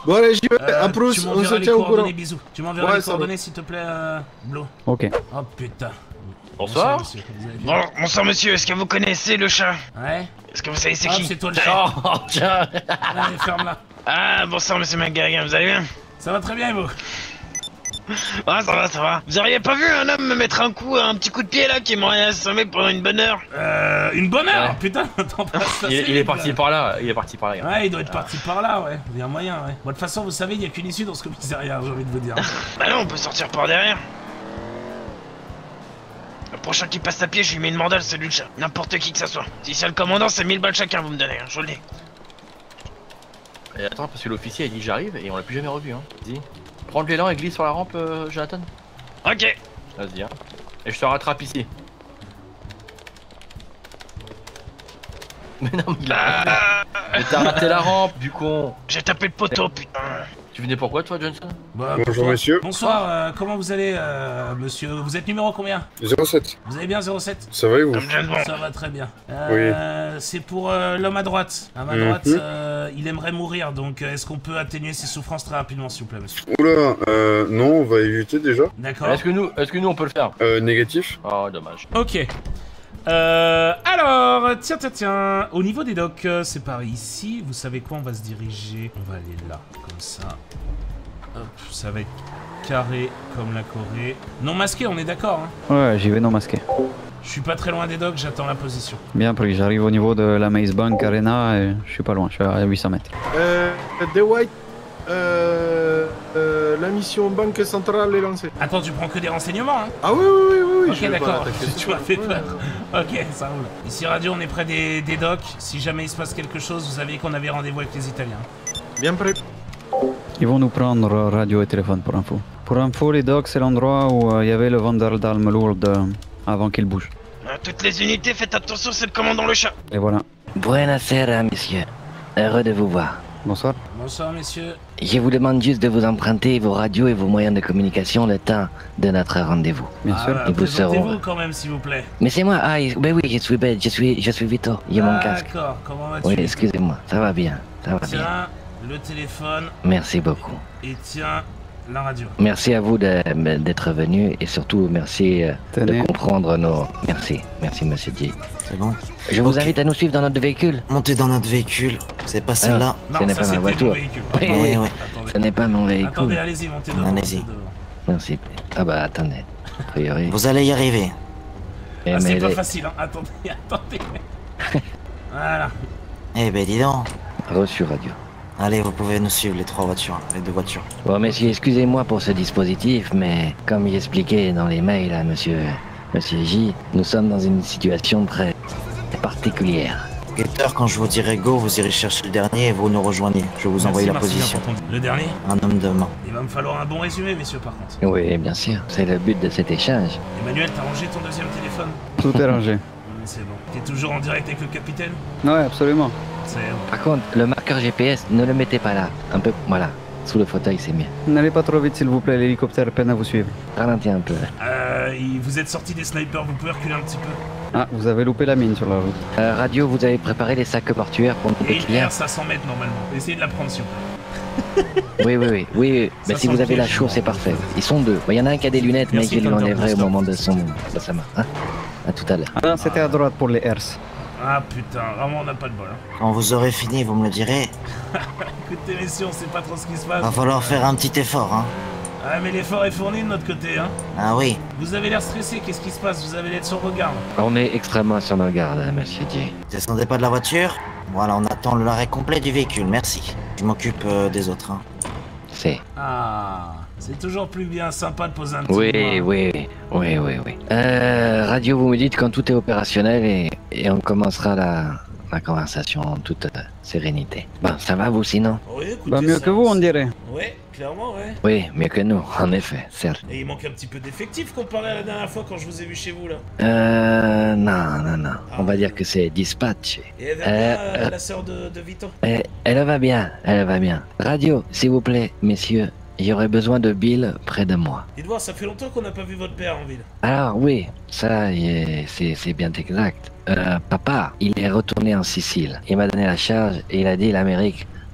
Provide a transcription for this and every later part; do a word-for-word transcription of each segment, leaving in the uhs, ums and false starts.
Bon allez, j'y vais, Euh, à plus, tu on se m'enverras les tient au courant. coordonnées, bisous. Tu m'enverras Ouais, les ça coordonnées s'il te plaît, euh, Blo. Ok. Oh putain. Bonsoir. monsieur. Vous allez bien? Bon, bonsoir monsieur, est-ce que vous connaissez le chat? Ouais. Est-ce que vous savez c'est Hop, qui? c'est toi le chat. Oh, tiens. Allez, ferme-la. Ah, bonsoir monsieur McGarrigan, vous allez bien? Ça va très bien, et vous? Ouais, ça va, ça va. Vous auriez pas vu un homme me mettre un coup, un petit coup de pied là, qui m'aurait assommé pendant une bonne heure? Euh, une bonne heure, Ouais. putain, attends pas ça. Il, il est parti par là, il est parti par là. Gars. Ouais, il doit être parti par là, ouais. Il y a moyen, ouais. Bon, de toute façon, vous savez, il n'y a qu'une issue dans ce commissariat, j'ai envie de vous dire. Bah non, on peut sortir par derrière. Le prochain qui passe à pied, je lui mets une mandale, c'est lui le chat. N'importe qui que ça soit. Si c'est le commandant, c'est mille balles chacun, vous me donnez, hein, je vous le dis. Et attends, parce que l'officier a dit j'arrive et on l'a plus jamais revu, hein. Dis. Prends le l'élan et glisse sur la rampe, euh, Jonathan. Ok. Vas-y, hein. Et je te rattrape ici. Mais non, mais il a... Mais t'as raté la rampe, du con. J'ai tapé le poteau, putain. Tu venais pourquoi, toi, Johnson? Bah, Bonjour bonsoir. messieurs. Bonsoir, euh, comment vous allez, euh, monsieur? Vous êtes numéro combien? zéro sept. Vous allez bien, zéro sept? Ça va et vous? Ça va très bien. Euh, C'est pour euh, l'homme à droite. L'homme à droite, Mhm. euh, il aimerait mourir, donc euh, est-ce qu'on peut atténuer ses souffrances très rapidement, s'il vous plaît, monsieur? Oula, euh, non, on va éviter déjà. D'accord. Est-ce que nous, est-ce que nous on peut le faire? Euh, négatif. Oh, dommage. Ok. Euh, alors, tiens, tiens, tiens. Au niveau des docks, euh, c'est pareil ici. Vous savez quoi? On va se diriger. On va aller là, comme ça. Hop, ça va être carré comme la Corée. Non masqué, on est d'accord, hein? Ouais, j'y vais non masqué. Je suis pas très loin des docks, j'attends la position. Bien pris, j'arrive au niveau de la Maze Bank Arena et je suis pas loin, je suis à huit cents mètres. Euh, The White, euh, euh, la mission Banque Centrale est lancée. Attends, tu prends que des renseignements, hein? Ah oui, oui, oui, oui, Ok, je vais pas d'accord, attaquer tu ça. m'as fait Ouais. peur. Ok, ça roule. Ici Radio, on est près des, des docks. Si jamais il se passe quelque chose, vous savez qu'on avait rendez-vous avec les Italiens. Bien prêt. Ils vont nous prendre euh, radio et téléphone pour info. Pour info, les docks, c'est l'endroit où euh, il y avait le Vanderdalm Lourd euh, avant qu'il bouge. À toutes les unités, faites attention, c'est le commandant le chat. Et voilà. Buonasera, messieurs. Heureux de vous voir. Bonsoir. Bonsoir, messieurs. Je vous demande juste de vous emprunter vos radios et vos moyens de communication le temps de notre rendez-vous. Bien sûr. Ah, Et vous serez- présentez-vous quand même, s'il vous plaît. Mais c'est moi, ah, ben oui, je suis bête, je suis, je suis Vito, il y a mon casque. D'accord, comment vas-tu? Oui, excusez-moi, ça va bien, ça va bien. Tiens, le téléphone. Merci beaucoup. Et tiens, la radio. Merci à vous de- d'être venu et surtout merci euh, de Tenez. comprendre nos... Merci, merci monsieur J. C'est bon. Je vous Ok. invite à nous suivre dans notre véhicule. Montez dans notre véhicule. C'est pas celle-là. Ce n'est ça, pas ma c'était voiture. mon véhicule. Oui, Oui, oui, oui. Attendez. ce n'est pas mon véhicule. Attendez, allez-y, montez devant. Allez-y. montez devant. Merci. Ah bah attendez, a priori... Vous allez y arriver. Eh, Ah, c'est mais pas les- facile, hein. Attendez, attendez. Voilà. Eh ben dis donc. Reçu radio. Allez, vous pouvez nous suivre, les trois voitures, les deux voitures. Bon, messieurs, excusez-moi pour ce dispositif, mais comme j'expliquais dans les mails à monsieur, monsieur J, nous sommes dans une situation très particulière. Guetteur, quand je vous dirai go, vous irez chercher le dernier et vous nous rejoignez. Je vais vous envoyer la Merci, merci, position. bien entendu. Le dernier? Un homme de main. Il va me falloir un bon résumé, messieurs, par contre. Oui, bien sûr, c'est le but de cet échange. Emmanuel, t'as rangé ton deuxième téléphone? Tout est rangé. Hum, C'est bon. T'es toujours en direct avec le capitaine? Ouais, absolument. C'est bon. Par contre, le marqueur G P S, ne le mettez pas là. Un peu, voilà, sous le fauteuil, c'est mieux. N'allez pas trop vite s'il vous plaît, l'hélicoptère peine à vous suivre. Ralentis un peu. Euh, il- vous êtes sorti des snipers, vous pouvez reculer un petit peu? Ah, vous avez loupé la mine sur la route. Euh, radio, vous avez préparé les sacs mortuaires pour nos Et une clients? R, ça cent mètres normalement. Essayez de la prendre, s'il vous plaît. Oui, oui, oui, oui. oui. Ça Bah, si sent vous le avez la piège. chaux, c'est parfait. Ils sont deux. Il y en a un qui a des lunettes, Merci, mais qui lui Thunder enlèverait au Blaster. moment de son... de sa main. Hein, à tout à l'heure. Ah, c'était à droite pour les Hers. Ah putain, vraiment on n'a pas de bol. Hein. Quand vous aurez fini, vous me le direz. Écoutez messieurs, on sait pas trop ce qui se passe. Va falloir faire un petit effort, hein. Ah mais l'effort est fourni de notre côté, hein. Ah oui. Vous avez l'air stressé, qu'est-ce qui se passe? Vous avez l'air sur le regard. On est extrêmement sur nos gardes, hein, monsieur J. Descendez pas de la voiture. Voilà, on attend l'arrêt complet du véhicule, merci. Je m'occupe euh, des autres, hein. C'est... Ah, c'est toujours plus bien sympa de poser un petit Oui, mot, oui, oui, oui, oui. Euh, radio, vous me dites quand tout est opérationnel et, et on commencera la, la conversation en toute euh, sérénité. Bon, ça va vous sinon? Oui, écoutez, Bah mieux ça- que vous, on dirait. Ouais, clairement, ouais. Oui, mieux que nous, en effet, certes. Et il manque un petit peu d'effectifs comparé à la dernière fois quand je vous ai vu chez vous là. Euh, non, non, non. On va dire que c'est dispatch. Et elle va Euh, bien, euh. la sœur de, de Vito? Elle, elle va bien, elle va bien. Radio, s'il vous plaît, messieurs, j'aurais besoin de Bill près de moi. Dites voir, ça fait longtemps qu'on n'a pas vu votre père en ville. Alors oui, ça, y est, c'est c'est bien exact. Euh, papa, il est retourné en Sicile. Il m'a donné la charge et il a dit l'Amérique,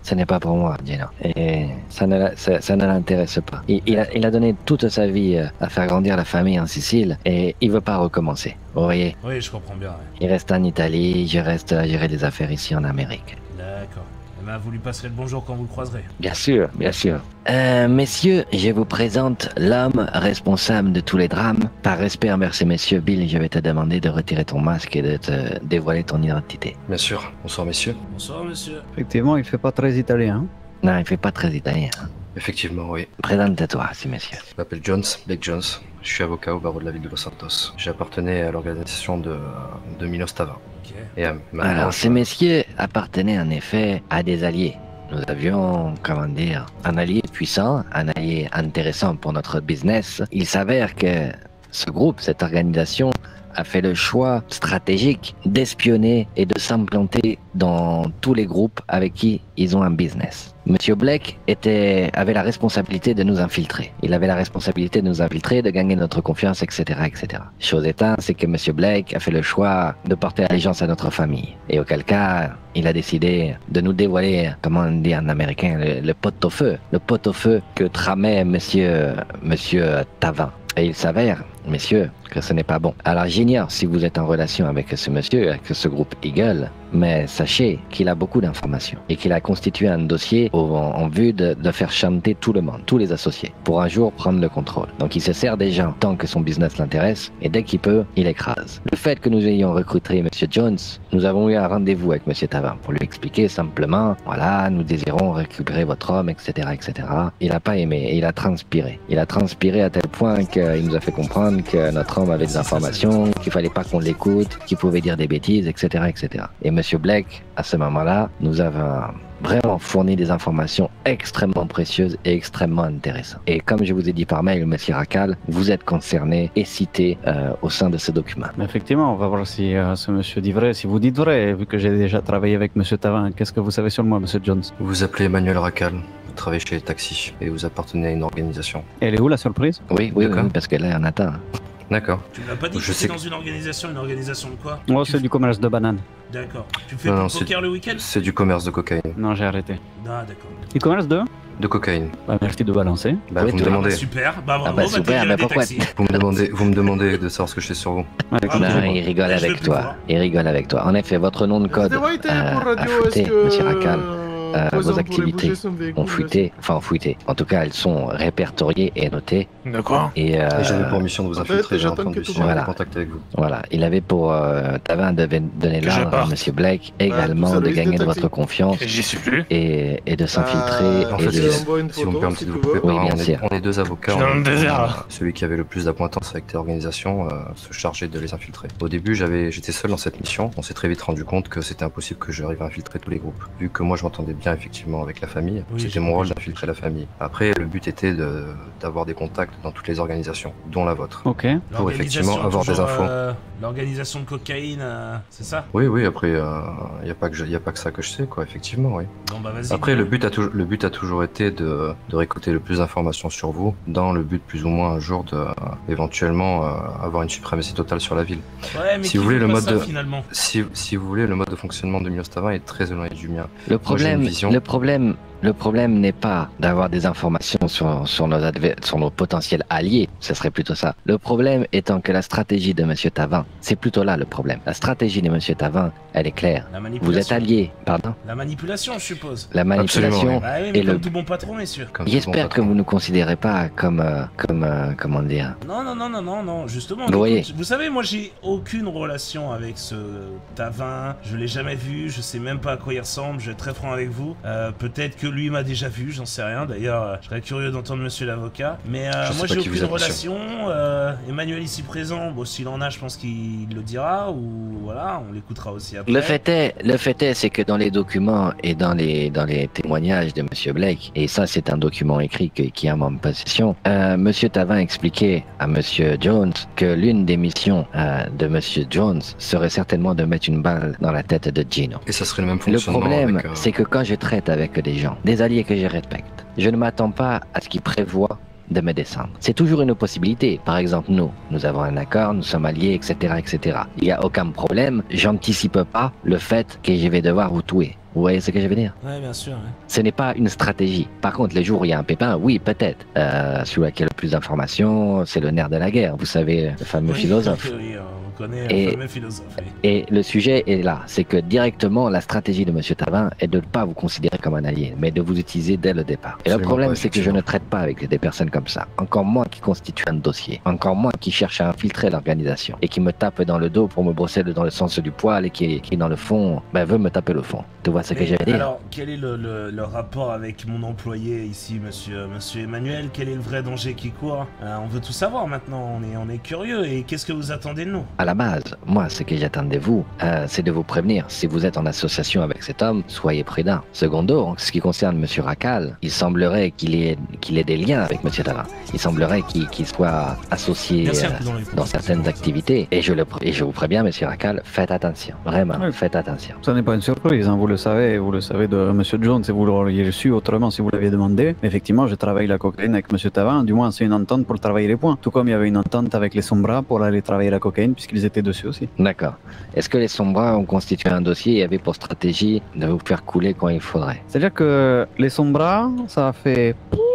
ce n'est pas pour moi, Gino. Et ça ne, la- ça, ça ne l'intéresse pas. Il, il, a, il a donné toute sa vie euh, à faire grandir la famille en Sicile et il veut pas recommencer. Vous voyez, Oui, je comprends bien. Ouais. il reste en Italie, je reste à gérer des affaires ici en Amérique. D'accord. Eh ben, vous lui passerez le bonjour quand vous le croiserez. Bien sûr, bien sûr. Euh, messieurs, je vous présente l'homme responsable de tous les drames. Par respect envers ces messieurs, Bill, je vais te demander de retirer ton masque et de te dévoiler ton identité. Bien sûr. Bonsoir, messieurs. Bonsoir, monsieur. Effectivement, il fait pas très italien. Hein. Non, il fait pas très italien. Effectivement, oui. Présente-toi, ces messieurs. Je m'appelle Jones, Blake Jones. Je suis avocat au barreau de la ville de Los Santos. J'appartenais à l'organisation de, de Milos Tavan. Ok. Et à maintenant, Alors, je- ces messieurs appartenaient en effet à des alliés. Nous avions, comment dire, un allié puissant, un allié intéressant pour notre business. Il s'avère que ce groupe, cette organisation, a fait le choix stratégique d'espionner et de s'implanter dans tous les groupes avec qui ils ont un business. Monsieur Blake était, avait la responsabilité de nous infiltrer. Il avait la responsabilité de nous infiltrer, de gagner notre confiance, et cetera, et cetera. Chose étant, c'est que Monsieur Blake a fait le choix de porter allégeance à notre famille. Et auquel cas, il a décidé de nous dévoiler, comment on dit en américain, le, le pot-au-feu. Le pot-au-feu que tramait Monsieur, Monsieur Tavan. Et il s'avère, messieurs, que ce n'est pas bon. Alors j'ignore si vous êtes en relation avec ce monsieur, avec ce groupe Eagle, mais sachez qu'il a beaucoup d'informations et qu'il a constitué un dossier au- en, en vue de, de faire chanter tout le monde, tous les associés, pour un jour prendre le contrôle. Donc il se sert des gens tant que son business l'intéresse et dès qu'il peut, il écrase. Le fait que nous ayons recruté monsieur Jones, nous avons eu un rendez-vous avec monsieur Tavan pour lui expliquer simplement, voilà, nous désirons récupérer votre homme, et cetera, et cetera. Il n'a pas aimé et il a transpiré. Il a transpiré à tel point qu'il nous a fait comprendre que notre homme avait des informations, qu'il fallait pas qu'on l'écoute, qu'il pouvait dire des bêtises, et cetera, et cetera. Et monsieur Blake, à ce moment-là, nous avons vraiment fourni des informations extrêmement précieuses et extrêmement intéressantes. Et comme je vous ai dit par mail, monsieur Racal, vous êtes concerné et cité euh, au sein de ce document. Mais effectivement, on va voir si euh, ce monsieur dit vrai. Si vous dites vrai, vu que j'ai déjà travaillé avec monsieur Tavan, qu'est-ce que vous savez sur moi, monsieur Jones? Vous vous appelez Emmanuel Racal. Vous travaillez chez les taxis et vous appartenez à une organisation. Elle est où la surprise? Oui, oui, D'accord. oui, parce que là, on attend. D'accord. Tu me l'as pas dit Je que sais c'est que- dans une organisation, une organisation de quoi? Oh, Tu c'est f- du commerce de bananes. D'accord. Tu fais Non, pour non, le c'est- poker le week-end? C'est du commerce de cocaïne. Non, j'ai arrêté. Ah, d'accord. Du commerce de? De cocaïne. Bah, merci de balancer. Bah, Oui, vous me tu- Ah, demandez. bah, super. Bah, bravo, Ah bah, bah, super, t'es mais viré des pourquoi- taxis. Vous me demandez, vous me demandez de savoir ce que je sais sur vous. Avec Ah, Non, plaisir. bon. il rigole Je vais avec plus toi. voir. Il rigole avec toi. En effet, votre nom de code C'était White euh, pour a radio, fuité, est-ce que monsieur Racal. euh, Euh, vos Poison pourrait activités bouger son véhicule, ont fuité, enfin ont fuité. En tout cas, elles sont répertoriées et notées. D'accord. Et, euh, Et j'avais pour mission de vous en fait, infiltrer. J'ai en j'attends train de que tout suivre va. en contact avec vous. voilà, il avait pour euh, Tavin de donner Que je l'ordre à parte. monsieur Blake tout également ça de risque gagner de d'être votre taxi. confiance Et j'y suis plus. et, et de s'infiltrer. Bah, En et fait, de... je t'envoie une si vous me photo, permettez si de vous tu veux. couper, Oui, on, bien est, sûr. on est deux avocats. Je suis dans on- le désert. Celui qui avait le plus d'appointance avec l'organisation euh, se chargeait de les infiltrer. Au début, j'avais, j'étais seul dans cette mission. On s'est très vite rendu compte que c'était impossible que j'arrive à infiltrer tous les groupes. Vu que moi, je m'entendais bien effectivement avec la famille, Oui, j'ai c'était mon rôle compris. d'infiltrer la famille. Après, le but était de, d'avoir des contacts dans toutes les organisations, dont la vôtre. Ok. Pour effectivement L'organisation, avoir des toujours, infos. euh, L'organisation de cocaïne, euh, c'est ça? Oui, oui, après, il n'y a, pas que je- y a pas que ça que je sais, quoi, effectivement, oui. Bon, bah, vas-y. Après, le but, a toujours, le but a toujours été de, de récolter le plus d'informations sur vous, dans le but plus ou moins un jour de, euh, éventuellement, euh, avoir une suprématie totale sur la ville. Ouais, mais si qui vous voulez, veut le pas mode ça, de- finalement? Si, si vous voulez, le mode de fonctionnement de Milos Tavan est très éloigné du mien. Le j'ai problème, une vision. le problème, le problème n'est pas d'avoir des informations sur, sur, nos adver- sur nos potentiels alliés, ce serait plutôt ça. Le problème étant que la stratégie de monsieur Tavin, c'est plutôt là le problème. La stratégie de monsieur Tavin, elle est claire. La Vous manipulation. êtes alliés, pardon. La manipulation, je suppose. La manipulation. Absolument, Bah oui, mais Et comme le- tout bon patron, messieurs. Comme tout J'espère bon que patron. vous ne considérez pas comme, euh, comme, euh, comment dire. Non, non, non, non, non, non, justement. Vous écoute, voyez. vous savez, moi, j'ai aucune relation avec ce Tavin. Je l'ai jamais vu, je sais même pas à quoi il ressemble, je vais être très franc avec vous. Euh, Peut-être que lui m'a déjà vu, j'en sais rien. D'ailleurs, euh, je serais curieux d'entendre monsieur l'avocat. Mais euh, Je sais moi, pas j'ai qui vous aucune êtes, monsieur. relation. Euh, Emmanuel ici présent, bon, s'il en a, je pense qu'il le dira. Ou voilà, on l'écoutera aussi après. Le fait est, le fait est, c'est que dans les documents et dans les, dans les témoignages de monsieur Blake, et ça c'est un document écrit que- qui est en mon possession, euh, monsieur Tavin expliquait à monsieur Jones que l'une des missions euh, de monsieur Jones serait certainement de mettre une balle dans la tête de Gino. Et ça serait le même Le fonctionnement problème, avec, euh, c'est que quand je traite avec des gens, des alliés que je respecte, je ne m'attends pas à ce qu'ils prévoient de me descendre. C'est toujours une possibilité. Par exemple, nous, nous avons un accord, nous sommes alliés, et cetera, et cetera. Il n'y a aucun problème. J'anticipe pas le fait que je vais devoir vous tuer. Vous voyez ce que je veux dire? Ouais, bien sûr. Ouais. Ce n'est pas une stratégie. Par contre, les jours où il y a un pépin, oui, peut-être. Euh, celui qui a le plus d'informations, c'est le nerf de la guerre. Vous savez, le fameux Oui, philosophe. Oui, on connaît Et- le fameux philosophe. Oui. Et le sujet est là, c'est que directement, la stratégie de Monsieur Tavin est de ne pas vous considérer comme un allié, mais de vous utiliser dès le départ. Et le Absolument problème, pas, c'est que je ne traite pas avec des personnes comme ça. Encore moins qui constituent un dossier. Encore moins qui cherchent à infiltrer l'organisation. Et qui me tape dans le dos pour me brosser dans le sens du poil et qui, qui dans le fond, ben, veut me taper le fond. Tu vois ce que Mais je veux dire? alors, quel est le, le- le rapport avec mon employé ici, monsieur, monsieur Emmanuel? Quel est le vrai danger qui court? Euh, On veut tout savoir maintenant, on est, on est curieux. Et qu'est-ce que vous attendez de nous? À la base, moi, ce que j'attends de vous, euh, c'est de vous prévenir. Si vous êtes en association avec cet homme, soyez prudent. Secondo, en ce qui concerne Monsieur Racal, il semblerait qu'il ait, qu'il ait des liens avec Monsieur Tavin. Il semblerait qu'il qu'il soit associé Merci, euh, un coup dans les dans certaines activités. Et je, le, pr- et je vous préviens, Monsieur Racal, faites attention. Vraiment, Oui. faites attention. Ça n'est pas une surprise, hein, vous le savez, vous le savez de Monsieur Jones et vous l'auriez su autrement si vous l'aviez demandé. Effectivement, je travaille la cocaïne avec Monsieur Tavin, du moins c'est une entente pour travailler les points. Tout comme il y avait une entente avec les Sombras pour aller travailler la cocaïne puisqu'ils étaient dessus aussi. D'accord. Est-ce que les Sombras ont constitué un dossier et avaient pour stratégie de vous faire couler quand il faudrait? C'est-à-dire que les Sombras, ça a fait...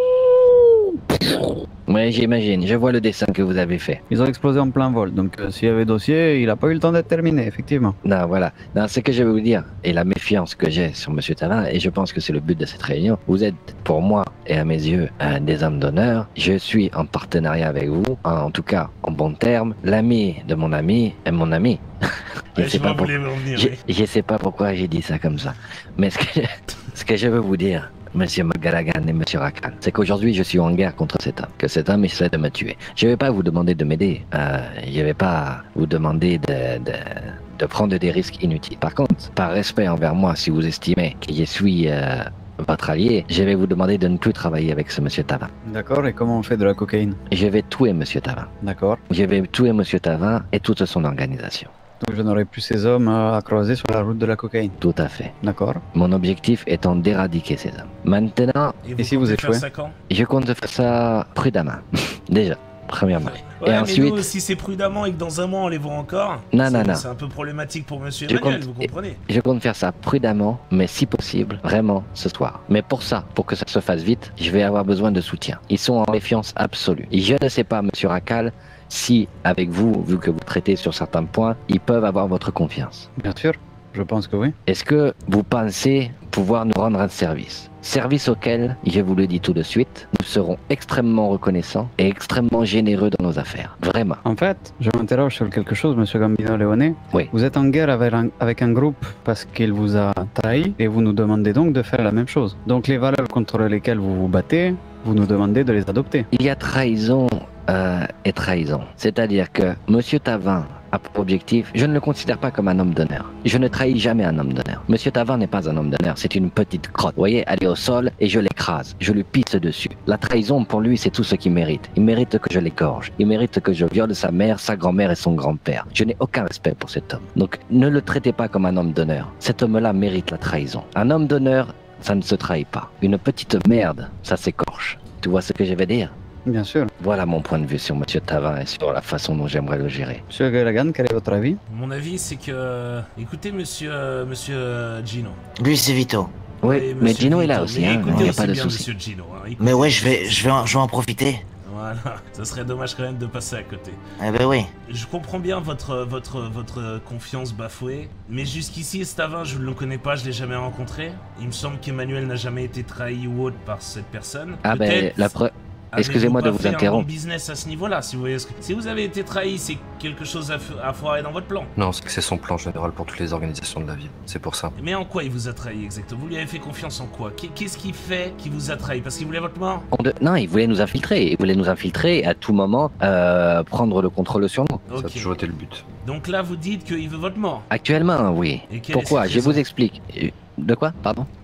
Oui, j'imagine. Je vois le dessin que vous avez fait. Ils ont explosé en plein vol, donc euh, s'il y avait dossier, il n'a pas eu le temps d'être terminé, effectivement. Non, voilà. Non, ce que je veux vous dire, et la méfiance que j'ai sur Monsieur Tavin, et je pense que c'est le but de cette réunion, vous êtes, pour moi et à mes yeux, un des hommes d'honneur. Je suis en partenariat avec vous, en, en tout cas en bon terme. L'ami de mon ami est mon ami. je Ouais, sais je pas vois, vous pour- voulez revenir, je, oui. je sais pas pourquoi j'ai dit ça comme ça. Mais ce que, ce que je veux vous dire, Monsieur McGallaghan et Monsieur Rakan, c'est qu'aujourd'hui je suis en guerre contre cet homme, que cet homme essaie de me tuer. Je vais pas vous demander de m'aider, euh, je vais pas vous demander de, de, de prendre des risques inutiles. Par contre, par respect envers moi, si vous estimez que je suis euh, votre allié, je vais vous demander de ne plus travailler avec ce Monsieur Tavin. D'accord, et comment on fait de la cocaïne? Je vais tuer Monsieur Tavin. D'accord. Je vais tuer Monsieur Tavin et toute son organisation. Donc je n'aurai plus ces hommes euh, à croiser sur la route de la cocaïne. Tout à fait. D'accord. Mon objectif étant d'éradiquer ces hommes. Maintenant, Et si vous comptez échouez faire ça quand? je compte faire ça prudemment. Déjà, premièrement. Ouais, Et mais ensuite- nous, si c'est prudemment et que dans un mois on les voit encore, Non, c'est- non, non. c'est un peu problématique pour Monsieur Je Emmanuel, compte- vous comprenez? Je compte faire ça prudemment, mais si possible, vraiment, ce soir. Mais pour ça, pour que ça se fasse vite, je vais avoir besoin de soutien. Ils sont en méfiance absolue. Et je ne sais pas, Monsieur Racal, si, avec vous, vu que vous traitez sur certains points, ils peuvent avoir votre confiance. Bien sûr, je pense que oui. Est-ce que vous pensez pouvoir nous rendre un service? Service auquel, je vous le dis tout de suite, nous serons extrêmement reconnaissants et extrêmement généreux dans nos affaires. Vraiment. En fait, je m'interroge sur quelque chose, Monsieur Gambino Leone. Oui. Vous êtes en guerre avec un, avec un groupe parce qu'il vous a trahi et vous nous demandez donc de faire la même chose. Donc les valeurs contre lesquelles vous vous battez, vous nous demandez de les adopter. Il y a trahison euh, et trahison. C'est-à-dire que Monsieur Tavin a pour objectif, je ne le considère pas comme un homme d'honneur. Je ne trahis jamais un homme d'honneur. Monsieur Tavin n'est pas un homme d'honneur, c'est une petite crotte. Vous voyez, elle est au sol et je l'écrase. Je lui pisse dessus. La trahison, pour lui, c'est tout ce qu'il mérite. Il mérite que je l'égorge. Il mérite que je viole sa mère, sa grand-mère et son grand-père. Je n'ai aucun respect pour cet homme. Donc, ne le traitez pas comme un homme d'honneur. Cet homme-là mérite la trahison. Un homme d'honneur, ça ne se trahit pas. Une petite merde, ça s'écorche. Tu vois ce que je veux dire? Bien sûr. Voilà mon point de vue sur Monsieur Tavin et sur la façon dont j'aimerais le gérer. Monsieur Gallaghan, quel est votre avis? Mon avis, c'est que... Écoutez, monsieur, euh, monsieur euh, Gino. Lui, c'est Vito. Oui, Et mais monsieur Gino est là Vito. aussi, Mais hein, écoutez il n'y a aussi pas de bien souci. monsieur Gino. Hein, écoutez Mais ouais, aussi. je vais, je vais, en, je vais en profiter. Voilà, ça serait dommage quand même de passer à côté. Eh ben oui. Je comprends bien votre, votre, votre confiance bafouée, mais jusqu'ici, Stavin, je ne le connais pas, je l'ai jamais rencontré. Il me semble qu'Emmanuel n'a jamais été trahi ou autre par cette personne. Ah ben, Peut-être la preuve... avez-vous Excusez-moi de pas vous fait un interrompre. bon business à ce niveau-là, si vous voyez ce que... Si vous avez été trahi, c'est quelque chose à, f- à foirer dans votre plan. Non, c'est que c'est son plan général pour toutes les organisations de la ville. C'est pour ça. Mais en quoi il vous a trahi exactement? Vous lui avez fait confiance en quoi? Qu'est- Qu'est-ce qui fait qu'il vous a trahi? Parce qu'il voulait votre mort? On de- Non, il voulait nous infiltrer. Il voulait nous infiltrer et à tout moment euh, prendre le contrôle sur nous. Ça a Ok. toujours été le but. Donc là, vous dites qu'il veut votre mort. Actuellement, oui. Et quelle est Pourquoi cette Je vous raison? explique. Euh, De quoi Pardon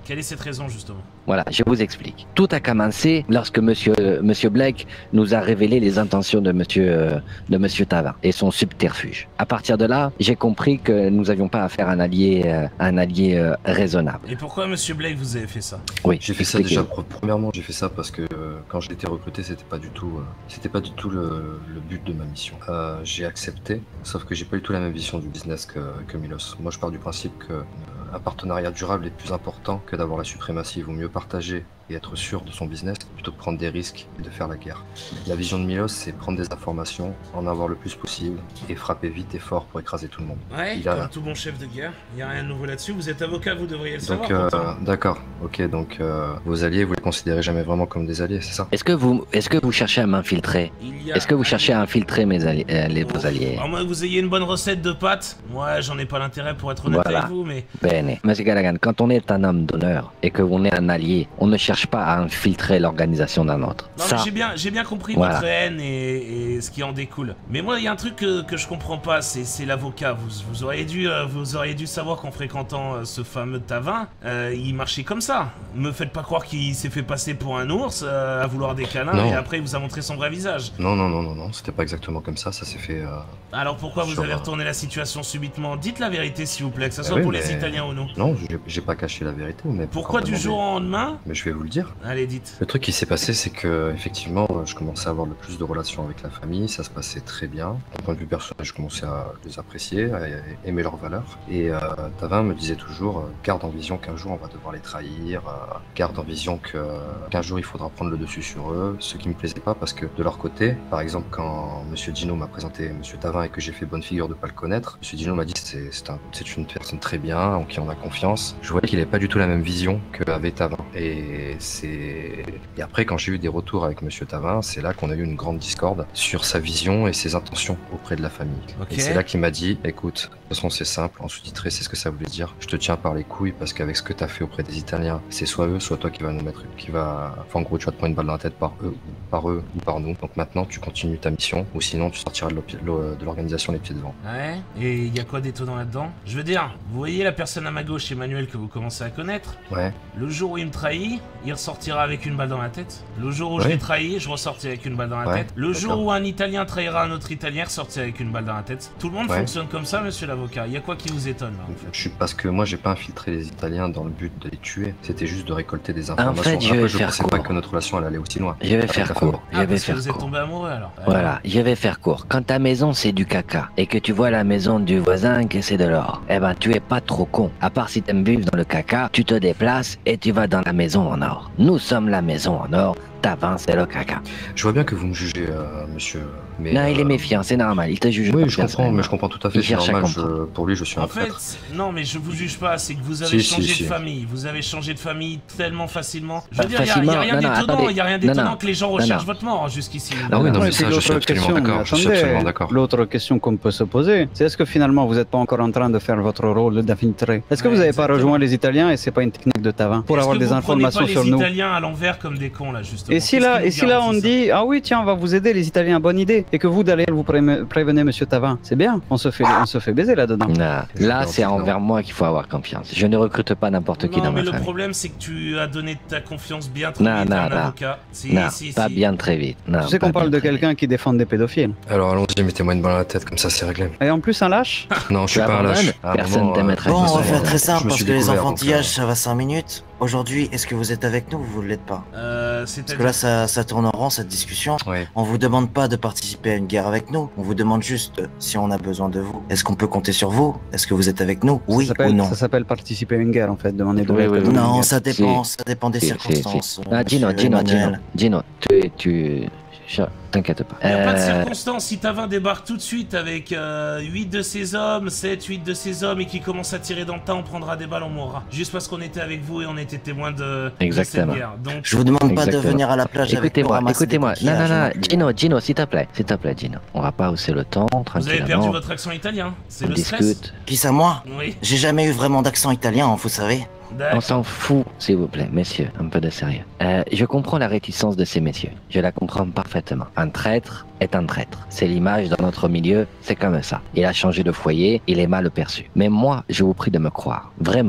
Quelle est cette raison, justement? Voilà, je vous explique. Tout a commencé lorsque Monsieur Monsieur Blake nous a révélé les intentions de Monsieur euh, de Monsieur Tavin et son subterfuge. À partir de là, j'ai compris que nous n'avions pas affaire à un allié euh, un allié euh, raisonnable. Et pourquoi Monsieur Blake vous avez fait ça? Oui, J'ai fait ça déjà. Premièrement, j'ai fait ça parce que euh, quand j'ai été recruté, c'était pas du tout, euh, c'était pas du tout le, le but de ma mission. Euh, j'ai accepté, sauf que j'ai pas du tout la même vision du business que, que Milos. Moi, je pars du principe que euh, un partenariat durable est plus important que d'avoir la suprématie. Il vaut mieux partager et être sûr de son business plutôt que prendre des risques et de faire la guerre. La vision de Milos, c'est prendre des informations, en avoir le plus possible et frapper vite et fort pour écraser tout le monde. Ouais, Il a- comme tout bon chef de guerre, il n'y a rien de nouveau là-dessus. Vous êtes avocat, vous devriez le Donc, savoir. euh, pourtant. d'accord, ok, donc euh, vos alliés, vous les considérez jamais vraiment comme des alliés, c'est ça? Est-ce que vous est-ce que vous cherchez à m'infiltrer? Il y a Est-ce que vous un- cherchez à infiltrer mes alliés, euh, les, vos alliés? À moins que vous ayez une bonne recette de pâtes. Moi, j'en ai pas l'intérêt pour être honnête Voilà. avec vous, mais... Bene. Monsieur Gallagher, quand on est un homme d'honneur et que on est un allié, on ne cherche pas à infiltrer l'organisation d'un autre. Non, Ça, mais j'ai bien, j'ai bien compris Voilà. votre haine et, et ce qui en découle. Mais moi, il y a un truc que, que je comprends pas, c'est c'est l'avocat. Vous, vous, auriez dû, euh, vous auriez dû savoir qu'en fréquentant euh, ce fameux Tavin, euh, il marchait comme ça. Me faites pas croire qu'il s'est fait passer pour un ours euh, à vouloir des câlins Non. et après il vous a montré son vrai visage. Non, non, non, non, non, c'était pas exactement comme ça, ça s'est fait... euh, Alors pourquoi vous Sur, avez euh, retourné la situation subitement? Dites la vérité s'il vous plaît, que ce Ah soit oui, pour mais- les Italiens ou non. Non, j'ai- j'ai pas caché la vérité, mais... Pourquoi du jour au lendemain? Mais je vais vous le dire. Allez, dites. Le truc qui s'est passé, c'est que effectivement, je commençais à avoir le plus de relations avec la famille, ça se passait très bien. D'un point de vue personnel, je commençais à les apprécier, à aimer leurs valeurs. Et euh, Tavin me disait toujours, euh, garde en vision qu'un jour on va devoir les trahir, euh, garde en vision que, qu'un jour il faudra prendre le dessus sur eux, ce qui me plaisait pas parce que de leur côté, par exemple, quand Monsieur Gino m'a présenté Monsieur Tavin et que j'ai fait bonne figure de pas le connaître, Monsieur Gino m'a dit c'est c'est un- c'est une personne très bien, en qui on a confiance. Je voyais qu'il n'avait pas du tout la même vision qu'avait Tavin. Et c'est et après, quand j'ai eu des retours avec Monsieur Tavin, c'est là qu'on a eu une grande discorde sur sa vision et ses intentions auprès de la famille. Ok. Et c'est là qu'il m'a dit, écoute, de toute façon c'est simple, en sous-titré c'est ce que ça voulait dire, je te tiens par les couilles parce qu'avec ce que t'as fait auprès des Italiens, c'est soit eux, soit toi qui va nous mettre, qui va, enfin en gros tu vas te prendre une balle dans la tête par eux, ou par eux ou par nous. Donc maintenant tu continues ta mission, ou sinon tu sortiras de l'opi- l'o- de l'organisation les pieds devant. Ouais, et il y a quoi d'étonnant là-dedans? Je veux dire, vous voyez la personne à ma gauche, Emmanuel, que vous commencez à connaître? Ouais. Le jour où il me trahit, il ressortira avec une balle dans la tête. Le jour où je Ouais. l'ai trahi, je ressortirai avec une balle dans la Ouais, tête. Le jour d'accord. où un Italien trahira un autre Italien, il ressortira avec une balle dans la tête. Tout le monde Ouais. fonctionne comme ça, monsieur l'avocat. Il y a quoi qui vous étonne, là, en fait? Je suis parce que moi j'ai pas infiltré les Italiens dans le but de les tuer, c'était juste de récolter des informations. fait, je Après vais je faire pensais pas court. que notre relation elle allait aussi loin. je vais Avec faire la court. famille. Je Ah, vais parce que faire vous êtes court. tombé amoureux, alors. Voilà, je vais faire court. Quand ta maison c'est du caca et que tu vois la maison du voisin que c'est de l'or, eh ben tu es pas trop con. À part si t'aimes vivre dans le caca, tu te déplaces et tu vas dans la maison en or. Nous sommes la maison en or, Tavin c'est le caca. Je vois bien que vous me jugez, euh, monsieur. Mais, Non, il est euh, méfiant, c'est normal, il te juge Oui, comme je ça, comprends, c'est mais je comprends tout à fait. Il C'est cherche à normal. je- comprendre. pour lui, je suis un En fait, traître. non, mais je vous juge pas, c'est que vous avez Si, changé si, de si. famille. Vous avez changé de famille tellement facilement. Je Pas veux dire, il y a- facilement, y a rien non, non, d'étonnant, attendez. il y a rien Non, d'étonnant non. que les gens Non, recherchent non. votre mort, hein, jusqu'ici. Ah oui, non, Ouais, mais puis ça, je suis l'autre absolument question, d'accord. Je suis attendez, absolument d'accord. L'autre question qu'on peut se poser, c'est est-ce que finalement vous n'êtes pas encore en train de faire votre rôle d'infiltré? Est-ce que Ouais, vous n'avez pas exactement. rejoint les Italiens et c'est pas une technique de Tavin pour Est-ce avoir que des vous informations prenez pas sur les nous? Italiens à l'envers comme des cons, là, justement? Et si Qu'est-ce là, qui et vous si là on garantit ça? dit ah oui tiens on va vous aider les Italiens, bonne idée, et que vous d'aller vous pré- prévenez Monsieur Tavin, c'est bien, on se fait on se fait baiser là-dedans. Non, Je là pense c'est que non. envers moi qu'il faut avoir confiance. Je ne recrute pas n'importe qui Non, dans mais ma le famille. problème, c'est que tu as donné ta confiance bien trop Non, vite non, à un non. avocat. Si, Non, si, pas si. bien très vite. Non, Tu sais pas qu'on parle bien de très vite. quelqu'un qui défend des pédophiles. Alors allons-y, mettez-moi une balle dans la tête, comme ça c'est réglé. Et en plus un lâche. Non, je suis Tu pas un abandonnes lâche. À un Personne moment, t'aimerait. Bon, on va Ouais, faire très je simple me parce suis que les découvert, donc, enfantillages, euh, ça va cinq minutes. Aujourd'hui, est-ce que vous êtes avec nous ou vous ne l'êtes pas? Euh, Parce que c'est-à-dire... là, ça, ça tourne en rond, cette discussion. Ouais. On vous demande pas de participer à une guerre avec nous. On vous demande juste euh, si on a besoin de vous. Est-ce qu'on peut compter sur vous? Est-ce que vous êtes avec nous? Ça Oui s'appelle- ou non? Ça s'appelle participer à une guerre en fait, demander de Oui, l'aide oui, à oui. une Non, guerre. ça dépend, Si. ça dépend des Si, si, circonstances. si. Ah, Gino, monsieur Gino, Gino, Emmanuel. Gino, tu, tu, je- t'inquiète pas. Il n'y a pas de Euh, circonstance. Si Tavin débarque tout de suite avec euh, huit de ses hommes, sept, huit de ses hommes et qui commence à tirer dans le tas, on prendra des balles, on mourra. Juste parce qu'on était avec vous et on était témoins de, de Exactement. cette guerre. Donc, Je vous demande pas de Exactement. venir à la plage avec nous Écoutez-moi, ramasser des écoutez-moi. Non, non, coquillages non, plus. Gino, Gino, s'il te plaît, s'il te plaît, Gino. On va pas hausser le ton, vous avez tranquillement. perdu votre accent italien. C'est On le stress. discute. Qui ça, moi? Oui. J'ai jamais eu vraiment d'accent italien, hein, vous savez. On D'accord. s'en fout, s'il vous plaît, messieurs, un peu de sérieux. Euh, je comprends la réticence de ces messieurs. Je la comprends parfaitement. Un traître est un traître. C'est l'image dans notre milieu, c'est comme ça. Il a changé de foyer, il est mal perçu. Mais moi, je vous prie de me croire. Vraiment.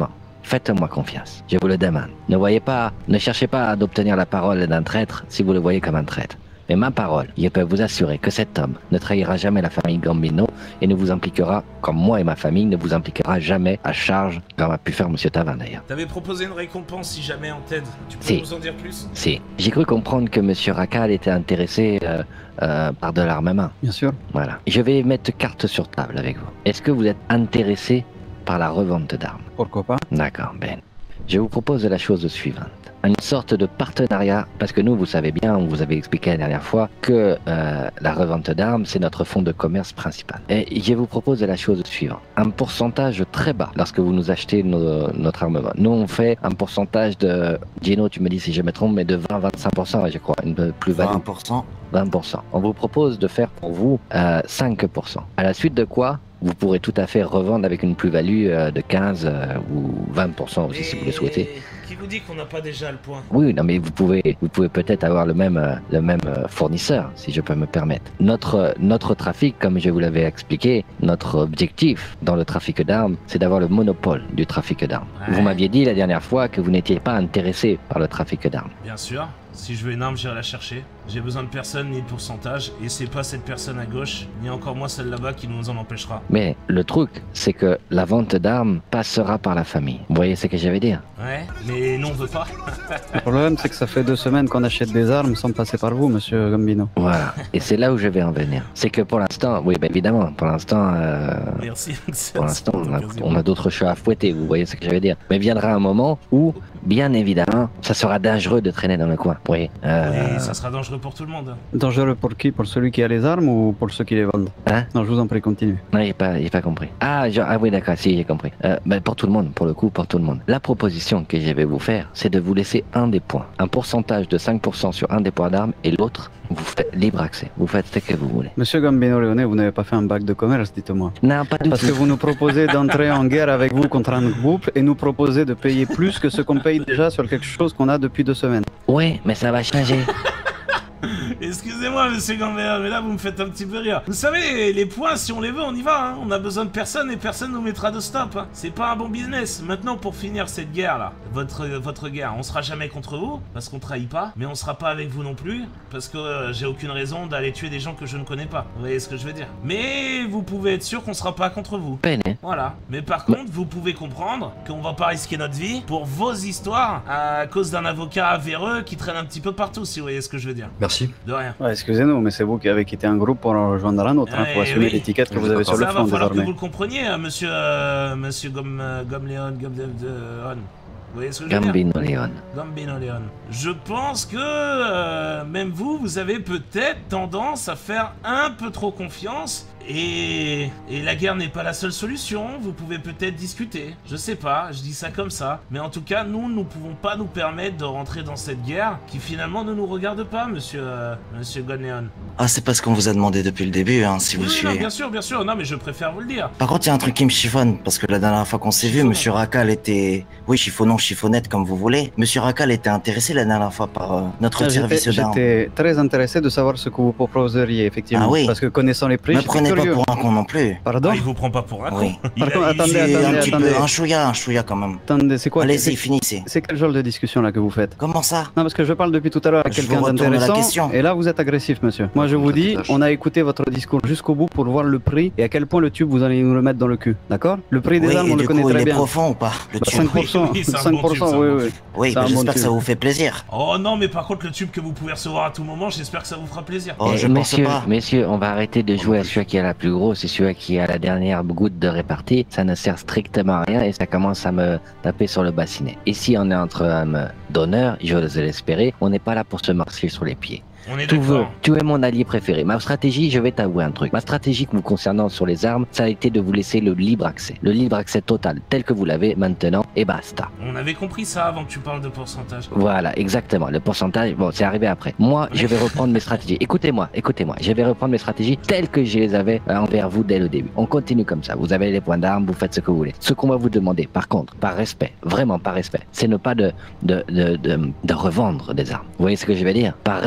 faites-moi confiance. Je vous le demande. Ne voyez pas, ne cherchez pas d'obtenir la parole d'un traître si vous le voyez comme un traître. Mais ma parole, je peux vous assurer que cet homme ne trahira jamais la famille Gambino et ne vous impliquera, comme moi et ma famille, ne vous impliquera jamais à charge, comme a pu faire Monsieur Tavin d'ailleurs. T'avais proposé une récompense si jamais on t'aide. Tu peux Si. nous en dire plus? Si. J'ai cru comprendre que Monsieur Racal était intéressé euh, euh, par de l'armement. Bien sûr. Voilà. Je vais mettre carte sur table avec vous. Est-ce que vous êtes intéressé par la revente d'armes? Pourquoi pas? D'accord, Ben. Je vous propose la chose suivante. Une sorte de partenariat, parce que nous, vous savez bien, on vous avait expliqué la dernière fois que euh, la revente d'armes, c'est notre fonds de commerce principal. Et je vous propose la chose suivante. Un pourcentage très bas lorsque vous nous achetez nos, notre armement. Nous, on fait un pourcentage de, Gino, tu me dis si je me trompe, mais de vingt à vingt-cinq pour cent, je crois, une plus-value. vingt pour cent. vingt pour cent. On vous propose de faire pour vous euh, cinq pour cent. À la suite de quoi, vous pourrez tout à fait revendre avec une plus-value euh, de quinze euh, ou vingt pour cent aussi si vous le souhaitez. Qui vous dit qu'on n'a pas déjà le point? Oui, non, mais vous pouvez, vous pouvez peut-être avoir le même, euh, le même euh, fournisseur, si je peux me permettre. Notre, euh, notre trafic, comme je vous l'avais expliqué, notre objectif dans le trafic d'armes, c'est d'avoir le monopole du trafic d'armes. Ouais. Vous m'aviez dit la dernière fois que vous n'étiez pas intéressé par le trafic d'armes. Bien sûr. Si je veux une arme, j'irai la chercher. J'ai besoin de personne ni de pourcentage, et c'est pas cette personne à gauche, ni encore moins celle là-bas qui nous en empêchera. Mais le truc, c'est que la vente d'armes passera par la famille. Vous voyez ce que je veux dire? Ouais, mais non, on veut pas. Le problème, c'est que ça fait deux semaines qu'on achète des armes sans passer par vous, monsieur Gambino. Voilà. Et c'est là où je vais en venir. C'est que pour l'instant, oui, ben évidemment, pour l'instant, euh, Merci. pour l'instant, on a, on a d'autres chats à fouetter. Vous voyez ce que je veux dire? Mais viendra un moment où, bien évidemment, ça sera dangereux de traîner dans le coin. Oui. Euh... Et ça sera dangereux pour tout le monde. Dangereux pour qui? Pour celui qui a les armes ou pour ceux qui les vendent? Hein? Non, je vous en prie, continue. Non, j'ai pas, j'ai pas compris. Ah, genre, ah oui, d'accord, si, j'ai compris. Euh, ben, pour tout le monde, pour le coup, pour tout le monde. La proposition que je vais vous faire, c'est de vous laisser un des points. Un pourcentage de cinq pour cent sur un des points d'armes et l'autre, vous faites libre accès. Vous faites ce que vous voulez. Monsieur Gambino Leone, vous n'avez pas fait un bac de commerce, dites-moi. Non, pas du Parce tout. que vous nous proposez d'entrer en guerre avec vous contre un groupe et nous proposez de payer plus que ce qu'on paye déjà sur quelque chose qu'on a depuis deux semaines. Oui, mais ça va changer. Excusez-moi, monsieur Gambert, mais là vous me faites un petit peu rire. Vous savez, les points, si on les veut, on y va. Hein. On a besoin de personne et personne nous mettra de stop. Hein. C'est pas un bon business. Maintenant, pour finir cette guerre-là, votre, votre guerre, on sera jamais contre vous, parce qu'on trahit pas, mais on sera pas avec vous non plus, parce que euh, j'ai aucune raison d'aller tuer des gens que je ne connais pas. Vous voyez ce que je veux dire? Mais vous pouvez être sûr qu'on sera pas contre vous. Peine, hein. Voilà. Mais par contre, vous pouvez comprendre qu'on va pas risquer notre vie pour vos histoires à cause d'un avocat véreux qui traîne un petit peu partout, si vous voyez ce que je veux dire. Merci. De rien. Ouais, excusez-nous, mais c'est vous qui avez quitté un groupe pour en rejoindre un autre. Il Ouais, faut assumer oui. l'étiquette que vous avez sur le Ça front va falloir que désormais. vous le compreniez, hein, monsieur, euh, monsieur Gom, euh, Gomleon, Gom, de, de- Hon. Vous voyez ce que je veux dire? Gambino Leon. Gambino Leon. Je pense que euh, même vous, vous avez peut-être tendance à faire un peu trop confiance. Et, et la guerre n'est pas la seule solution, vous pouvez peut-être discuter. Je sais pas, je dis ça comme ça. Mais en tout cas, nous ne pouvons pas nous permettre de rentrer dans cette guerre qui finalement ne nous regarde pas, monsieur, euh, monsieur Gomleon. Ah, c'est pas ce qu'on vous a demandé depuis le début, hein, si vous Oui, non, suivez. bien sûr, bien sûr, non mais je préfère vous le dire. Par contre, il y a un truc qui me chiffonne, parce que la dernière fois qu'on s'est vu, Chiffonne. Monsieur Racal était... Oui, chiffonnant, chiffonnette, comme vous voulez. Monsieur Racal était intéressé la dernière fois par euh, notre Ah, service J'étais d'armes. j'étais très intéressé de savoir ce que vous proposeriez, effectivement. Ah oui. Parce que connaissant les prix, Ne je suis prenez pas curieux. pour un con non plus. Pardon? Ah, il vous prend pas pour un con. Oui. Il Par a- contre, il- attendez, C'est attendez, un petit attendez. peu un chouïa, un chouïa quand même. Attendez, c'est quoi? Allez-y, c'est- finissez. C'est quel genre de discussion là que vous faites? Comment ça? Non, parce que je parle depuis tout à l'heure à Je quelqu'un vous retourne la d'intéressant, question. et là vous êtes agressif, monsieur. Moi je vous dis, on a écouté votre discours jusqu'au bout pour voir le prix et à quel point le tube vous allez nous le mettre dans le cul, d'accord? Le prix des Oui, armes, et on le du connaît coup, il très est bien. profond ou pas, le Bah, tube? cinq pour cent, Oui, oui, c'est un cinq bon pour tube, cent, c'est un oui, bon oui. tube. Oui, C'est bah, un bon j'espère que ça tube. vous fait plaisir. Oh non, mais par contre, le tube que vous pouvez recevoir à tout moment, j'espère que ça vous fera plaisir. Oh, Eh, je pense messieurs, pas. messieurs, on va arrêter de jouer à celui qui a la plus grosse et celui qui a la dernière goutte de répartie. Ça ne sert strictement à rien et ça commence à me taper sur le bassinet. Ici, on est entre hommes d'honneur, j'ose l'espérer. On n'est pas là pour se marcher sur les pieds. On est Tu veux, d'accord. tu es mon allié préféré. Ma stratégie, je vais t'avouer un truc. Ma stratégie vous concernant sur les armes, ça a été de vous laisser le libre accès. Le libre accès total, tel que vous l'avez maintenant, et basta. On avait compris ça avant que tu parles de pourcentage. Voilà, exactement. Le pourcentage, bon, c'est arrivé après. Moi, je vais reprendre mes stratégies. Écoutez-moi, écoutez-moi. Je vais reprendre mes stratégies telles que je les avais euh, envers vous dès le début. On continue comme ça. Vous avez les points d'armes, vous faites ce que vous voulez. Ce qu'on va vous demander, par contre, par respect, vraiment par respect, c'est ne pas de, de, de, de, de revendre des armes. Vous voyez ce que je vais dire? Par respect envers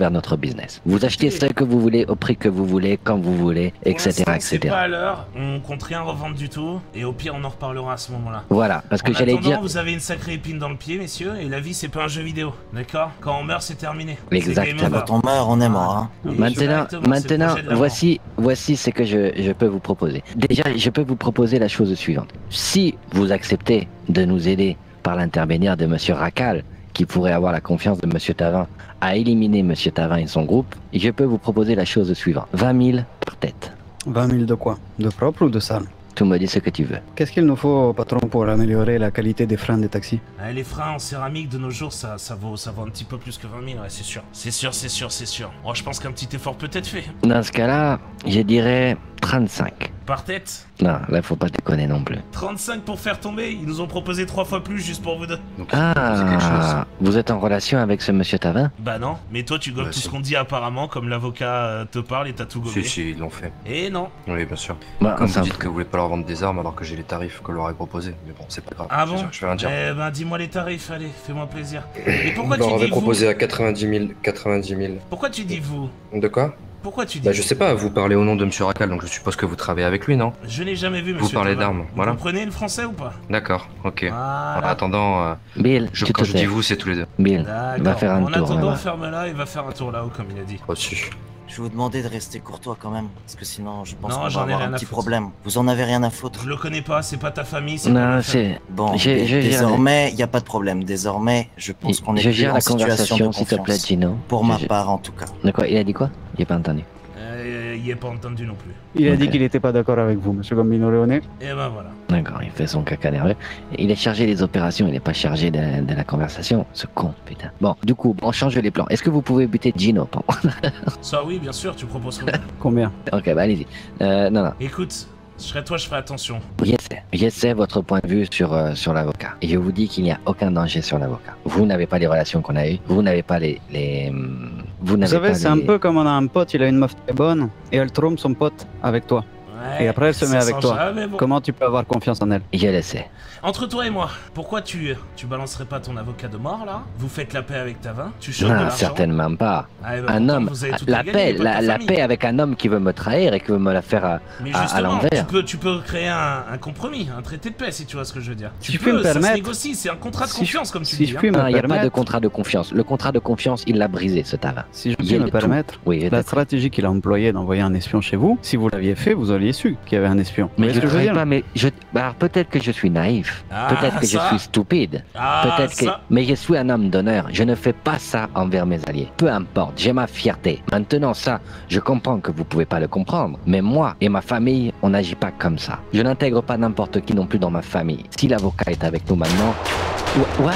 vers notre business. Vous achetez ce que vous voulez, au prix que vous voulez, quand vous voulez, et cetera, et C'est pas cetera. à l'heure, on compte rien revendre du tout, et au pire on en reparlera à ce moment-là. Voilà, parce que En j'allais attendant, dire... vous avez une sacrée épine dans le pied, messieurs, et la vie c'est pas un jeu vidéo, d'accord? Quand on meurt c'est terminé. C'est Exactement. game over. Quand on meurt, on est mort, hein. Oui, Maintenant, exactement, c'est le maintenant projet de la voici, voici ce que je, je peux vous proposer. Déjà, je peux vous proposer la chose suivante. Si vous acceptez de nous aider par l'intermédiaire de Monsieur Racal, qui pourrait avoir la confiance de Monsieur Tavin, à éliminer Monsieur Tavin et son groupe, je peux vous proposer la chose suivante. vingt mille par tête. vingt mille de quoi? De propre ou de sale? Tu me dis ce que tu veux. Qu'est-ce qu'il nous faut, patron, pour améliorer la qualité des freins des taxis? Ah, les freins en céramique de nos jours, ça, ça, vaut, ça vaut un petit peu plus que vingt mille, ouais, c'est sûr. C'est sûr, c'est sûr, c'est sûr. Moi, je pense qu'un petit effort peut être fait. Dans ce cas-là, je dirais trente-cinq. Par tête? Non, là, faut pas déconner non plus. trente-cinq pour faire tomber? Ils nous ont proposé trois fois plus juste pour vous deux. Donc, c'est quelque chose. Ah, vous êtes en relation avec ce Monsieur Tavin? Bah non, mais toi tu gobes Bah, tout si. ce qu'on dit apparemment, comme l'avocat euh, te parle et t'as tout gobé. Si, si, ils l'ont fait. Et non. Oui, bien sûr. Bah, Comme ça- vous dites que vous voulez pas leur vendre des armes alors que j'ai les tarifs que leur ai proposés. Mais bon, c'est pas grave. Ah Je- bon? Je vais rien dire. Eh ben dis-moi les tarifs, allez, fais-moi plaisir. Et pourquoi Je leur tu avais dis vous? proposé à quatre-vingt-dix mille. quatre-vingt-dix mille. Pourquoi tu dis vous? De quoi? Pourquoi tu dis Bah, je sais pas, vous parlez au nom de Monsieur Racal, donc je suppose que vous travaillez avec lui, non? Je n'ai jamais vu Vous monsieur parlez Tavin. d'armes, Vous voilà. comprenez le français ou pas? D'accord, ok. En Voilà. attendant, euh, Bill, je, tu quand te je dis tais. vous, c'est tous les deux. Bill, D'accord. va faire un en tour attendant, là-bas. ferme-la et va faire un tour là-haut comme il a dit. Reçu. Je vais vous demander de rester courtois quand même, parce que sinon je pense Non, qu'on va j'en ai avoir rien un à petit foutre. problème. Vous en avez rien à foutre. Je le connais pas, c'est pas ta famille, c'est pas Non, ma famille. c'est... Bon, Je- dé- je gère désormais, il n'y a pas de problème. Désormais, je pense qu'on est Je plus gère en la situation conversation, de s'il te plaît, confiance. Gino. Pour Je ma gère- part, en tout cas. De quoi? Il a dit quoi? J'ai pas entendu. Euh, il est pas entendu non plus. Il a Ok. dit qu'il n'était pas d'accord avec vous, monsieur Gambino Leone. Et ben voilà. D'accord, il fait son caca nerveux. Il est chargé des opérations, il n'est pas chargé de, de la conversation. Ce con, putain. Bon, du coup, on change les plans. Est-ce que vous pouvez buter Gino? Pardon. Ça oui, bien sûr, tu proposes combien? Combien? Ok, bah allez-y. Euh, non, non. Écoute, je serais toi, je ferais attention. Je sais, je sais votre point de vue sur, euh, sur l'avocat. Et je vous dis qu'il n'y a aucun danger sur l'avocat. Vous n'avez pas les relations qu'on a eues. Vous n'avez pas les... les hum, vous Vous n'avez savez, pas c'est un les- peu comme on a un pote, il a une meuf très bonne, et elle trompe son pote avec toi. Ouais, Et après, elle se ça met avec sent toi. jamais bon. Comment tu peux avoir confiance en elle? Je le sais. Entre toi et moi, pourquoi tu tu balancerais pas ton avocat de mort là? Vous faites la paix avec Tavin? Tu choques de Non, l'argent? certainement pas. Ah, eh ben, Un pourtant, homme, vous avez tout la à gagner, paix, pas ta la, la famille. paix avec un homme qui veut me trahir et qui veut me la faire à, Mais à- à justement, tu l'envers. peux, tu peux créer un, un compromis, un traité de paix si tu vois ce que je veux dire. Si tu je puis me ça permettre- se négocie, c'est un contrat de Si confiance je- comme tu si dis. je hein. puis me Non, il n'y a pas de permettre, contrat de confiance. Le contrat de confiance, il l'a brisé, ce Tavin. si je Il y puis a me de tout. permettre, Oui, je la te- stratégie qu'il a employée d'envoyer un espion chez vous, si vous l'aviez fait, vous auriez su qu'il y avait un espion. Mais Vous je voyez ce que je veux travaille dire? pas, mais je... bah, alors, peut-être que je suis naïf. Ah, Peut-être que ça. je suis stupide. Ah, Peut-être que... ça. Mais je suis un homme d'honneur. Je ne fais pas ça envers mes alliés. Peu importe, j'ai ma fierté. Maintenant, ça, je comprends que vous pouvez pas le comprendre. Mais moi et ma famille, on n'agit pas comme ça. Je n'intègre pas n'importe qui non plus dans ma famille. Si l'avocat est avec nous maintenant... Wha- What?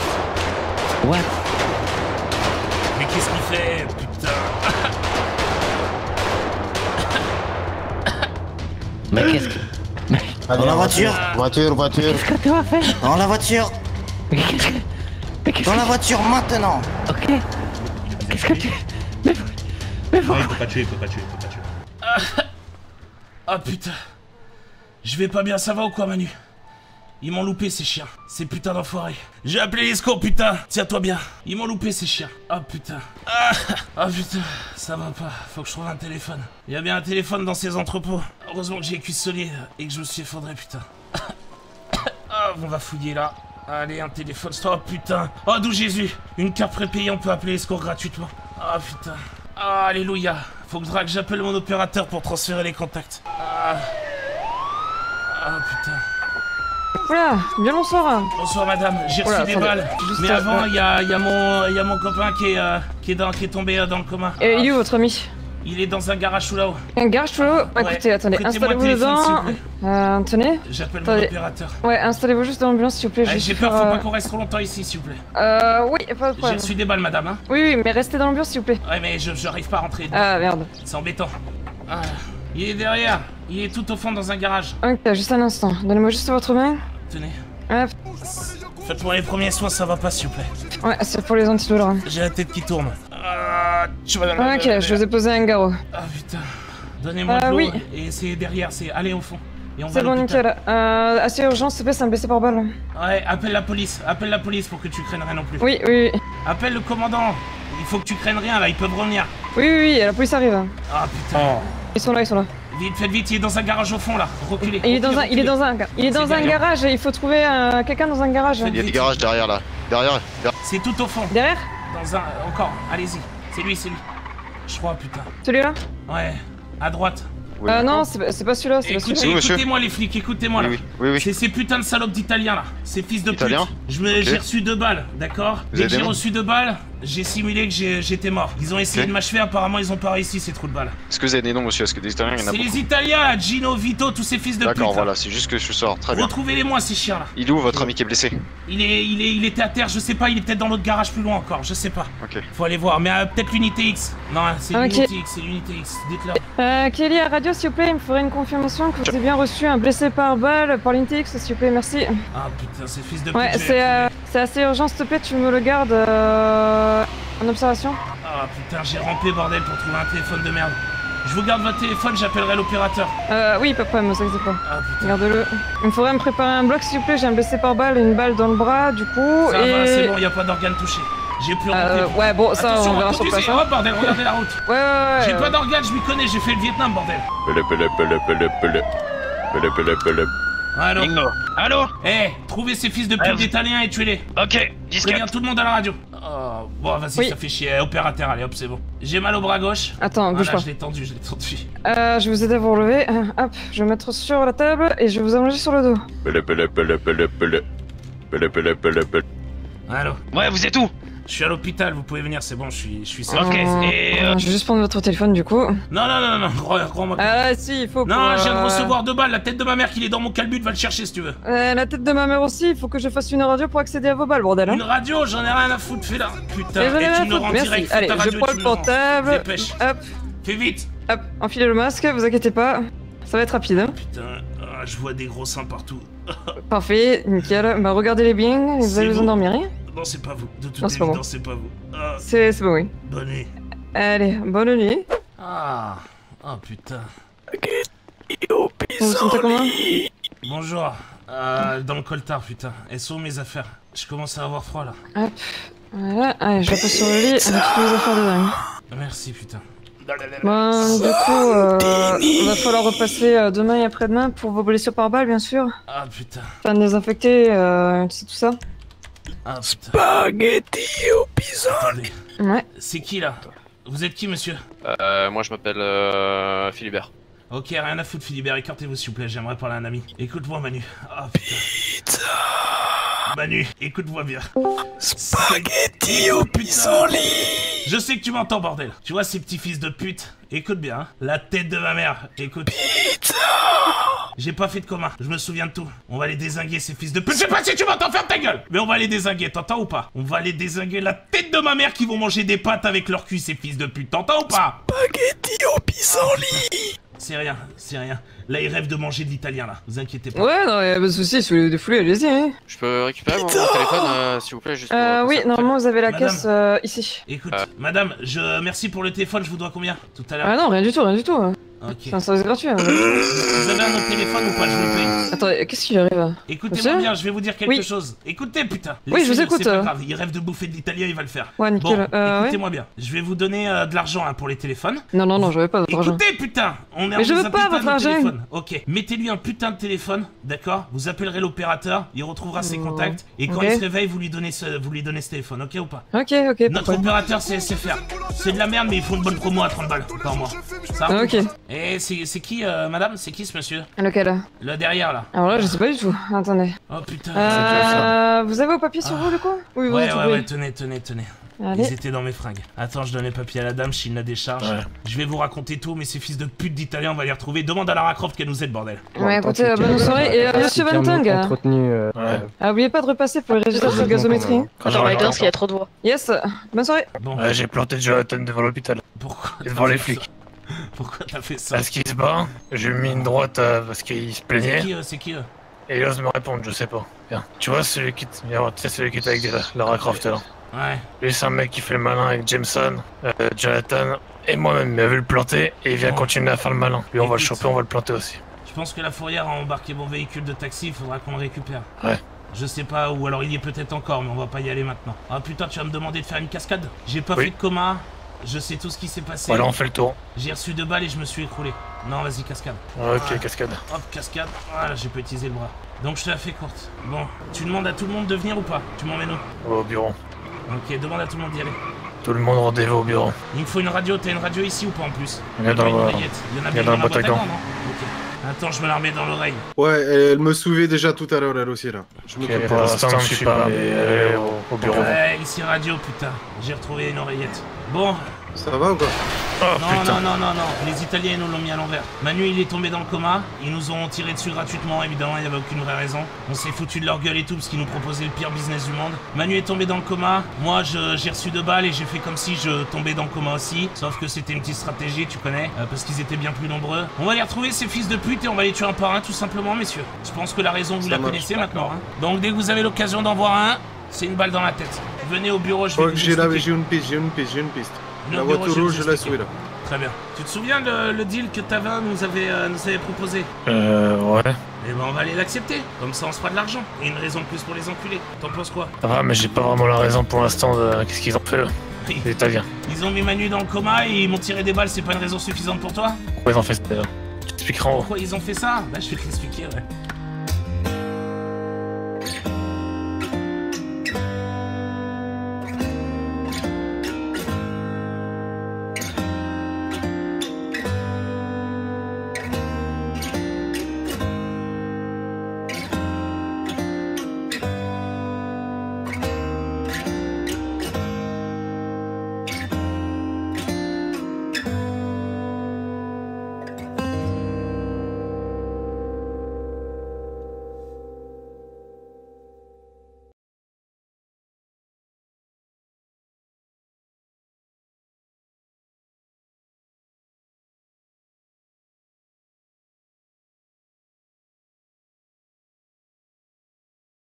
What? Mais qu'est-ce qu'il fait, putain? Mais qu'est-ce que... Mais Dans la voiture. Voiture, voiture. qu'est-ce que tu vas faire? Dans la voiture. Mais qu'est-ce que... Mais qu'est-ce Dans que... la voiture maintenant. Ok. Qu'est-ce que tu... Mais... Mais Non, il peut pas tuer, il peut pas tuer, il peut pas tuer. Ah, ah putain. Je vais pas bien, ça va ou quoi, Manu? Ils m'ont loupé, ces chiens. Ces putains d'enfoirés. J'ai appelé les secours, putain. Tiens-toi bien. Ils m'ont loupé, ces chiens. Ah putain. Ah, ah putain. Ça va pas. Faut que je trouve un téléphone. Il y a bien un téléphone dans ces entrepôts. Heureusement que j'ai les cuisses solides et que je me suis effondré, putain. Ah, on va fouiller là. Allez, un téléphone. Oh putain. Oh, d'où Jésus. Une carte prépayée, on peut appeler les secours gratuitement. Ah putain. Ah, alléluia. Faut que je drague, j'appelle mon opérateur pour transférer les contacts. Ah. Ah putain. Oula, bien bonsoir. Bonsoir madame, j'ai reçu Oula, des attendez, balles. juste, Mais euh, avant, euh, il y a, il y, a mon- il y a mon copain qui est, euh, qui est, dans, qui est tombé euh, dans le coma. Et il est où votre ami? Il est dans un garage tout là-haut. Un garage tout là-haut? Ouais. Écoutez, attendez, Prêtez-moi le installez-vous téléphone, s'il dedans. vous plaît. Euh, tenez. J'appelle mon Attendez. opérateur. Ouais, installez-vous juste dans l'ambulance s'il vous plaît. Ah, je vais j'ai faire, peur, faut euh, pas qu'on reste trop longtemps ici, s'il vous plaît. Euh, oui, pas de J'ai problème. reçu des balles, madame, hein. Oui, oui, mais restez dans l'ambiance s'il vous plaît. Ouais, mais je j'arrive pas à rentrer. Ah, merde. C'est embêtant. Ah, il est derrière. Il est tout au fond dans un garage. Ok, juste un instant. Donnez-moi juste votre main. Tenez. Ah, Faites-moi les premiers soins, ça va pas, s'il vous plaît. ouais, c'est pour les antidouleurs. J'ai la tête qui tourne. Ah, tu vas dans la- Ok, je vous ai posé un garrot. Ah putain. Donnez-moi Ah, de l'eau. oui. Et c'est derrière, c'est allez au fond. Et on va C'est à bon, l'hôpital. nickel. Euh, assez urgent, s'il te plaît, c'est un blessé par balle. Ouais, appelle la police. Appelle la police pour que tu craignes rien non plus. Oui, oui, oui. Appelle le commandant. il faut que tu craignes rien là, ils peuvent revenir. Oui, oui, oui, la police arrive. Ah putain. Ils sont là, ils sont là. Vite, faites vite, il est dans un garage au fond là. Reculez. Il est dans un, reculez, il est dans un, il est dans C'est un derrière. garage et il faut trouver euh, quelqu'un dans un garage. Faites Il y a des vite. garages derrière là. Derrière. derrière. C'est tout au fond. Derrière? Dans un. Encore, allez-y. C'est lui, c'est lui. Je crois, putain. Celui-là? Ouais, à droite. Oui, Euh, non, c'est pas c'est pas celui-là, c'est pas Écoutez, celui-là. Oui, monsieur. écoutez-moi les flics, écoutez-moi là. oui, oui, oui. C'est ces putains de salopes d'Italiens là, ces fils de pute. Italiens Je me, Ok. j'ai reçu deux balles, d'accord. Vous Dès avez que j'ai des mots reçu deux balles, j'ai simulé que j'ai- j'étais mort. Ils ont essayé Ok. de m'achever, apparemment ils ont pas réussi ces trous de balles. Est-ce que vous avez des noms, monsieur? Est-ce que des Italiens, il y en a C'est beaucoup? les Italiens là, Gino, Vito, tous ces fils de pute. D'accord, là. voilà, c'est juste que je sors. Très bien. Retrouvez-les-moi ces chiens là. Il est où votre ami qui est blessé? Il est, il est, il était à terre, je sais pas, il est peut-être dans l'autre garage plus loin encore, je sais pas. Ok. Faut aller voir, mais euh, peut-être l'unité X. Non, c'est Ok. l'unité X, c'est l'unité X, dites-leur. Euh, Kelly à radio, s'il vous plaît, il me faudrait une confirmation que vous avez bien reçu un blessé par balle par l'unité X, s'il vous plaît, merci. Ah putain, ces fils de pute. Ouais, je vais c'est les euh, retrouver. c'est assez urgent, s'il te plaît, tu me le gardes euh, en observation. Ah putain, j'ai rampé bordel pour trouver un téléphone de merde. Je vous garde votre téléphone, j'appellerai l'opérateur. Euh, oui, pas de problème, vous inquiétez pas. Ah putain. Garde-le. Il me faudrait me préparer un bloc, s'il vous plaît, j'ai un blessé par balle, une balle dans le bras, du coup, Ça et... va, c'est bon, y a pas d'organes touchés. J'ai plus Euh, remonté. ouais, bon, ça, Attention, on verra sur conduisez. place. Hein. Oh bordel, regardez la route. Ouais, ouais, ouais. J'ai ouais. pas d'organes, je m'y connais, j'ai fait le Vietnam, bordel. Pele, pele, pele, pele, pele. Pele, pele, pele. Allô. Bingo. Allô? Eh, trouvez ces fils de Ouais, pute vous- d'Italiens et tuez-les. Ok, discret. Préviens tout le monde à la radio. Oh, bon, vas-y, Oui. ça fait chier. Opérateur, allez, hop, c'est bon. J'ai mal au bras gauche. Attends, bouge Voilà, pas. je l'ai tendu, je l'ai tendu. Euh, je vais vous aider à vous relever. Euh, hop, je vais mettre sur la table et je vais vous allonger sur le dos. Pele, pele, pele, pele, pele. Pele, pele, pele, pele. Allô. Ouais, vous êtes où? Je suis à l'hôpital, vous pouvez venir, c'est bon, je suis, je suis safe. Ok, Euh, et, euh, Je vais juste prendre votre téléphone du coup. Non, non, non, non, crois- crois-moi. Ah là, si, il faut Non, pour, je viens de euh, recevoir deux balles, la tête de ma mère qui est dans mon calbut, va le chercher si tu veux. euh, la tête de ma mère aussi, il faut que je fasse une radio pour accéder à vos balles, bordel. Une Hein. radio, j'en ai rien à foutre, fais là. Putain, Et j'en ai et rien à tu me le foutre, rends merci. direct, fais Allez, ta je radio et prends tu le me le rends. portable. Dépêche. Hop, Fais vite. hop, enfilez le masque, vous inquiétez pas. Ça va être rapide. Hein. Putain, ah, je vois des gros seins partout. Parfait, nickel. Bah regardez-les bien, et vous C'est allez vous vous. endormir. Hein. Non, c'est pas vous. De toute Non, c'est pas évidence, c'est pas vous. Ah, C'est c'est bon, oui. bonne nuit. Allez, bonne nuit. Ah, oh putain. Vous vous sentez comment? Bonjour. Euh, dans le coltard, putain. Elles sont où mes affaires? Je commence à avoir froid là. Hop, voilà. Allez, je la pose sur le lit avec toutes les affaires dedans. Merci, putain. Bon, du coup, euh, va falloir repasser euh, demain et après-demain pour vos blessures par balle, bien sûr. Ah putain. Enfin, désinfecter, euh, c'est tout ça. Ah putain. Spaghetti au pissenlit. Attendez. Ouais. C'est qui là? Vous êtes qui, monsieur? Euh, moi je m'appelle euh, Philibert. Ok, rien à foutre, Philibert. Écartez-vous, s'il vous plaît. J'aimerais parler à un ami. Écoute-moi, Manu. Ah putain. Manu, écoute-moi bien. Spaghetti au pissenlit. Je sais que tu m'entends, bordel. Tu vois ces petits fils de pute? Écoute bien, hein. La tête de ma mère. Écoute. J'ai pas fait de commun, je me souviens de tout. On va les dézinguer, ces fils de pute. Je sais pas si tu m'entends, ferme ta gueule. Mais on va les dézinguer, t'entends ou pas? On va les dézinguer la tête de ma mère qui vont manger des pâtes avec leur cul, ces fils de pute. T'entends ou pas? Spaghetti au pissenlit. C'est rien, c'est rien. Là, ils rêvent de manger de l'italien, là. Vous inquiétez pas. Ouais, non, y'a pas de soucis, si vous voulez défouler, allez-y. Hein. Je peux récupérer mon, mon téléphone euh, s'il vous plaît juste pour, Euh, pour oui, ça. normalement, vous avez la Madame. caisse euh, ici. Écoute, Euh. madame, je merci pour le téléphone, je vous dois combien? Tout à l'heure. Ah non, rien du tout, rien du tout. hein. Ok. C'est un service gratuit. Hein. Vous avez un autre téléphone ou pas? Je vous paye. Attends, qu'est-ce qui lui arrive? Écoutez-moi Monsieur bien, je vais vous dire quelque Oui. chose. Écoutez, putain. Oui, je vous Laissez-le, écoute, C'est pas euh. grave, il rêve de bouffer de l'italien, il va le faire. Ouais, nickel. Bon, euh, ouais. écoutez-moi bien. Je vais vous donner euh, de l'argent hein, pour les téléphones. Non, non, non, j'avais pas votre argent. Écoutez, putain, on est Mais en je veux un pas putain votre de argent. téléphone. Ok, mettez-lui un putain de téléphone, d'accord? Vous appellerez l'opérateur, il retrouvera ses Oh. contacts et quand Ok. il se réveille, vous lui donnez ce, vous lui donnez ce téléphone, ok ou pas? Ok, ok, pas de Notre problème. opérateur c'est S F R. C'est de la merde, mais ils font une bonne promo à trente balles par mois. Ça Ah, ok. Et c'est c'est qui, euh, madame? C'est qui ce monsieur? Lequel? Le derrière là. Alors là, je sais pas du tout. Attendez. Oh putain. Euh, vous avez vos papiers sur vous, du coup? Oui, vous Ouais, êtes ouais, trouvé. ouais, tenez, tenez, tenez. Allez. Ils étaient dans mes fringues. Attends, je donne les papiers à la dame, s'il la décharge. Ouais. Je vais vous raconter tout, mais ces fils de pute d'Italiens, on va les retrouver. Demande à Lara Croft qu'elle nous aide, bordel. Ouais, écoutez, euh, bonne soirée. Et euh, monsieur Van Tong, Ouais. ah, oubliez pas de repasser pour les résultats de la gazométrie. Quand Riders, il y a trop de voix. Yes, bonne soirée. Bon, Ouais, j'ai planté Jonathan devant l'hôpital. pourquoi Et t'as devant fait les ça flics. Pourquoi t'as fait ça? Parce qu'il se bat, j'ai mis une droite euh, parce qu'il se C'est plaignait. qui, eux C'est qui, eux Et il ose me répondre, je sais pas. Bien. Tu vois celui qui, viens voir, tu sais celui qui était avec des- Lara Croft là. Ouais. Lui c'est un mec qui fait le malin avec Jameson, euh, Jonathan et moi-même. Il a vu le planter et il vient Bon. continuer à faire le malin. Lui on va le Écoute. choper, on va le planter aussi. Je pense que la fourrière a embarqué mon véhicule de taxi, il faudra qu'on le récupère. Ouais. Je sais pas où, alors il y est peut-être encore, mais on va pas y aller maintenant. Ah putain, tu vas me demander de faire une cascade? J'ai pas Oui. fait de coma, je sais tout ce qui s'est passé. Voilà, on fait le tour. J'ai reçu deux balles et je me suis écroulé. Non, vas-y, cascade. Ok, Voilà. cascade. Hop, cascade. Voilà, j'ai pas utilisé le bras. Donc je te la fais courte. Bon, tu demandes à tout le monde de venir ou pas? Tu m'emmènes où? Au bureau. Ok, demande à tout le monde d'y aller. Tout le monde rendez-vous au bureau. Il me faut une radio, t'as une radio ici ou pas en plus? Il y en a dans Une la- oreillette. Il y en a il y bien a dans dans la la boîte à boîte à gants. gants, non? Ok. Attends, je me la remets dans l'oreille. Ouais, elle me souvait déjà tout à l'heure, elle aussi, là. Je me Ok, comprends. pour l'instant, je suis pas, mais allez, au, au bureau. Ouais, ici radio, putain. J'ai retrouvé une oreillette. Bon. Ça va ou quoi? Oh, non, putain. non, non, non, non. Les Italiens ils nous l'ont mis à l'envers. Manu, il est tombé dans le coma. Ils nous ont tiré dessus gratuitement, évidemment, il n'y avait aucune vraie raison. On s'est foutu de leur gueule et tout, parce qu'ils nous proposaient le pire business du monde. Manu est tombé dans le coma. Moi, je- j'ai reçu deux balles et j'ai fait comme si je tombais dans le coma aussi. Sauf que c'était une petite stratégie, tu connais, euh, parce qu'ils étaient bien plus nombreux. On va les retrouver, ces fils de pute, et on va les tuer un par un, tout simplement, messieurs. Je pense que la raison, vous Ça la marche. connaissez maintenant. Hein. Donc, dès que vous avez l'occasion d'en voir un, c'est une balle dans la tête. Venez au bureau, je Je vais crois vous que j'ai la- expliquer. j'ai une piste, j'ai une piste, j'ai une piste. Venez La au bureau, voiture je vais rouge, vous je la expliquer. suis là. Très bien. Tu te souviens le, le deal que Tavin nous avait, euh, nous avait proposé? Euh, ouais. Eh ben on va aller l'accepter, comme ça on se fera de l'argent. Et une raison de plus pour les enculés. T'en penses quoi? Ah, mais j'ai pas vraiment la raison pour l'instant de qu'est-ce qu'ils ont fait, eux. Oui. Les Italiens. Ils ont mis Manu dans le coma et ils m'ont tiré des balles, c'est pas une raison suffisante pour toi? Pourquoi ils ont fait ça d'ailleurs? Tu t'expliqueras en haut. Pourquoi ils ont fait ça? Bah je vais te l'expliquer, ouais.